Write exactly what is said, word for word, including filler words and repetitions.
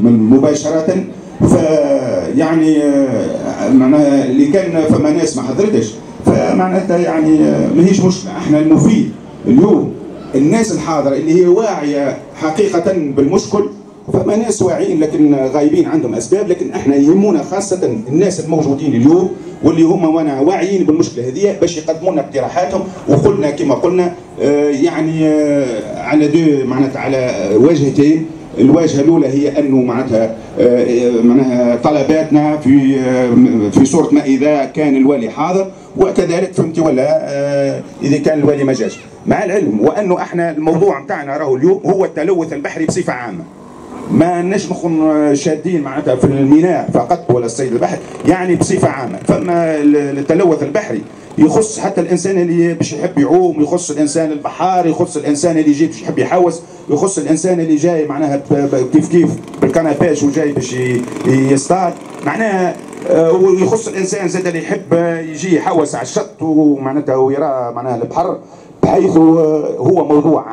مباشره. فيعني معناها اللي كان فما ناس ما حضرتش، فمعناتها يعني ماهيش مشكله. احنا المفيد اليوم الناس الحاضره اللي هي واعيه حقيقه بالمشكل، فما ناس واعيين لكن غايبين عندهم اسباب، لكن احنا يهمونا خاصه الناس الموجودين اليوم واللي هم وانا واعيين بالمشكله هذه باش يقدموا لنا اقتراحاتهم. وقلنا كما قلنا آه يعني آه على دو معناتها على وجهتين. الواجهه الاولى هي انه معناتها آه معناها طلباتنا في آه في صوره ما اذا كان الوالي حاضر، وكذلك فهمتي ولا آه اذا كان الوالي ما جاش، مع العلم وانه احنا الموضوع نتاعنا راهو اليوم هو التلوث البحري بصفه عامه. ما نش نكون شادين معناتها في الميناء فقط ولا الصيد البحري، يعني بصفه عامه. فما التلوث البحري يخص حتى الانسان اللي باش يحب يعوم، يخص الانسان البحار، يخص الانسان اللي يجي باش يحب يحوس، يخص الانسان اللي جاي معناها كيف كيف بالكناباش وجاي باش يصطاد، معناها ويخص الانسان زاد اللي يحب يجي يحوس على الشط ومعناتها ويرى معناها البحر، بحيث هو موضوع